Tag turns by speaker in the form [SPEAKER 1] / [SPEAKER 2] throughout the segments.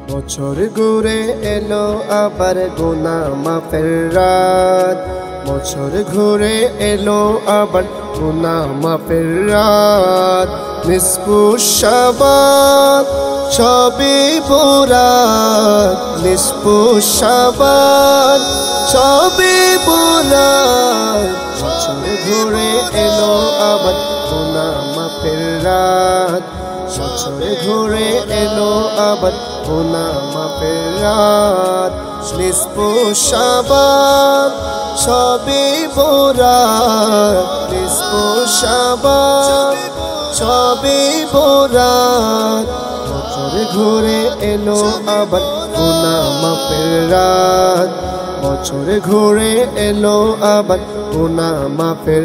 [SPEAKER 1] বছর ঘুরে এলো আবার গুনাহ মাফের রাত। বছর ঘুরে এলো আবার গুনাহ মাফের রাত। নিসফু শাবান শবে বরাত, নিসফু শাবান শবে বরাত। বছর ঘুরে এলো আবার গুনাহ মাফের রাত। বছর ঘুরে এলো আবার গুনাহ মাফের রাত। নিসফু শাবান শবে বরাত, নিসফু শাবান শবে বরাত। বছর ঘুরে এলো আবার গুনাহ মাফের রাত। বছর ঘুরে এলো আবার গুনাহ মাফের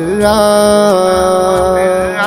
[SPEAKER 1] রাত।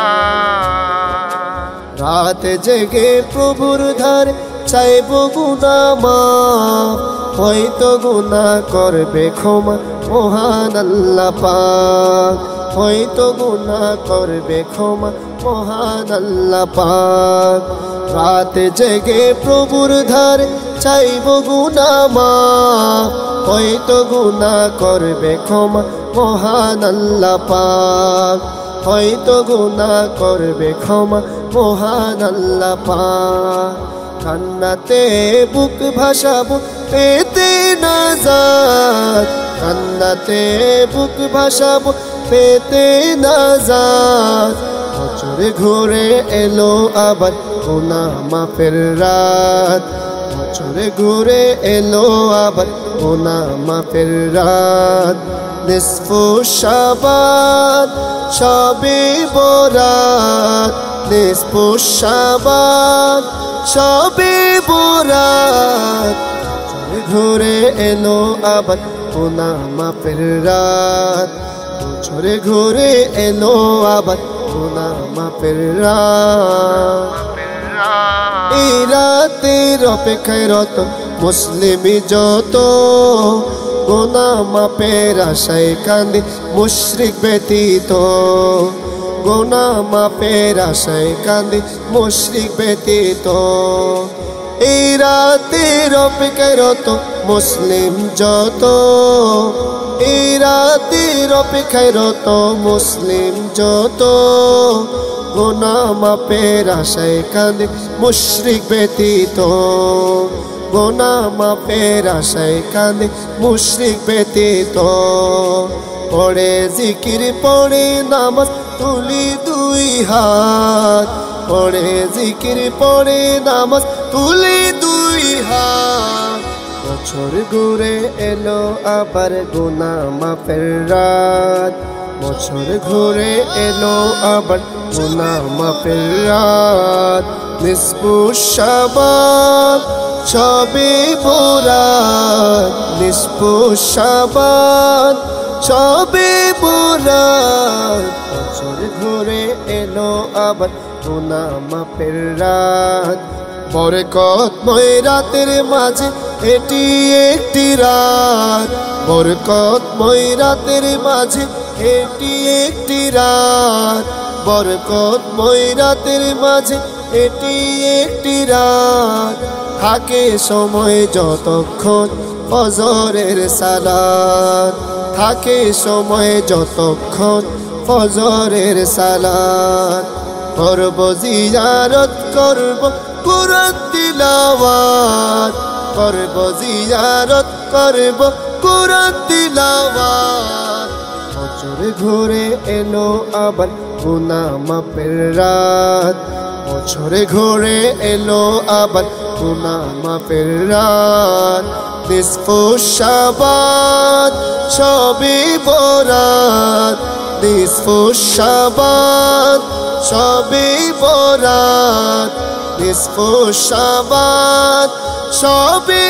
[SPEAKER 1] রাত জেগে প্রভুর ধারে চাইব গুনাহ মাফ, হয়তো গুনাহ করবে ক্ষমা মহান আল্লাহ পাক। হয়তো গুনাহ করবে ক্ষমা মহান আল্লাহ পাক। রাত জেগে প্রভুর ধারে চাইব গুনাহ মাফ, হয়তো গুনাহ করবে ক্ষমা মহান আল্লাহ পাক। হয়তো গুনাহ করবে ক্ষমা মহান আল্লাহ পাক। কান্নাতে বুক ভাসাবো পেতে নাজাত, কান্নাতে বুক ভাসাবো পেতে নাজাত। বছর ঘুরে এলো আবার গুনাহ মাফের রাত। বছর ঘুরে এলো আবার গুনাহ মাফের রাত। নিসফু শাবান শবে বরাত, নিসফু শাবান শবে বরাত। বছর ঘুরে এলো আবার গুনাহ মাফের রাত। বছর ঘুরে এলো আবার গুনাহ মাফের রাত। এই রাতের অপেক্ষায় রত মুসলিমি যত, গুনাহ মাফের আশায় কান্দে মুশরিক ব্যতীত। গুনাহ মাফের আশায় কান্দে মুশরিক ব্যতীত। এই রাতের অপেক্ষায় রত মুসলিম যত, এই রাতের অপেক্ষায় রত মুসলিম যত। গুনাহ মাফের আশায় কান্দে মুশরিক ব্যতীত। গুনাহ মাফের আশায় কান্দে মুশরিক ব্যতীত। পড়ে জিকির পড়ে নামাজ তুলি দুই হাত, পড়ে জিকির পড়ে নামাজ তুলি দুই হাত। বছর ঘুরে এলো আবার গুনাহ মাফের রাত। বছর ঘুরে এলো আবার গুনাহ মাফের রাত। নিসফু শাবান শবে বরাত, নিসফু শাবান শবে বরাত। বছর ঘুরে এলো আবার গুনাহ মাফের রাত। বরকতময় রাতের মাঝে এটি একটি রাত, বরকতময় রাতের মাঝে এটি একটি রাত। বরকতময় রাতের মাঝে এটি একটি রাত। থাকে সময় যতক্ষণ ফজরের সালাত, থাকে সময় যতক্ষণ ফজরের সালাত। করব জিয়ারত করব কুরআন তিলাওয়াত, করব জিয়ারত করব কুরআন তিলাওয়াত। বছর ঘুরে এলো আবার গুনাহ মাফের রাত। বছর ঘুরে এলো আবার গুনাহ মাফের রাত। নিসফু শাবান শবে বরাত, নিসফু শাবান শবে বরাত। নিসফু শাবান শবে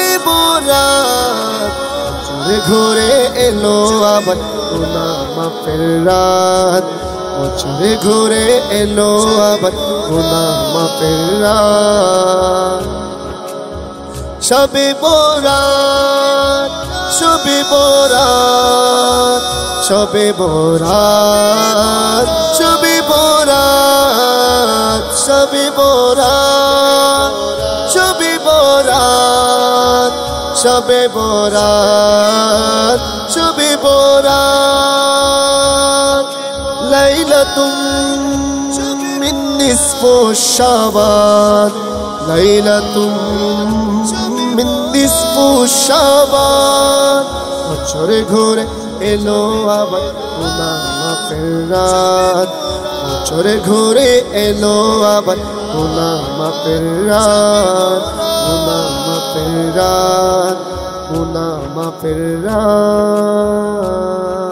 [SPEAKER 1] বরাত। বছর ঘুরে এলো আবার গুনাহ মাফের রাত। বছর ঘুরে এলো আবার গুনাহ মাফের রাত। শবে বরাত, শবে বরাত, শবে বরাত, শবে বরাত, শবে বরাত, শবে বরাত। শবে বরাত শবে বরাত লাইলাতুম মিন নিসফি শাবান লাইলাতুম মিন নিসফি শাবান বছরে ঘুরে এলো আবার গুনাহ মাফের রাত বছরে ঘুরে এলো আবার গুনাহ মাফের রাত গুনাহ মাফের রাত গুনাহ মাফের রাত